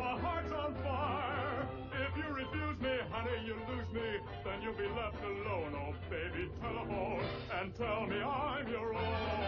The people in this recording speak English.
my heart's on fire. If you refuse me, honey, you lose me, then you'll be left alone. Oh, baby, telephone and tell me I'm your own.